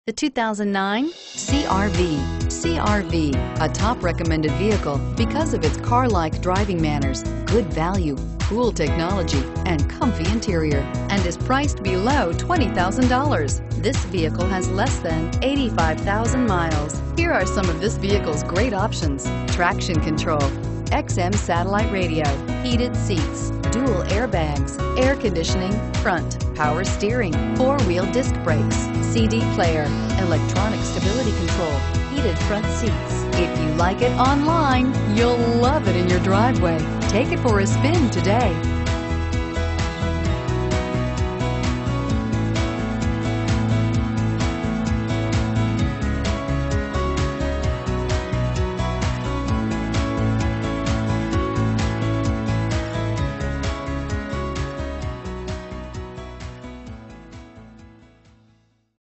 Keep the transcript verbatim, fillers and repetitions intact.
The two thousand nine C R V. C R V, a top recommended vehicle because of its car-like driving manners, good value, cool technology, and comfy interior, and is priced below twenty thousand dollars. This vehicle has less than eighty-five thousand miles. Here are some of this vehicle's great options: traction control, X M satellite radio, heated seats, dual airbags, air conditioning, front, power steering, four-wheel disc brakes, C D player, electronic stability control, heated front seats. If you like it online, you'll love it in your driveway. Take it for a spin today.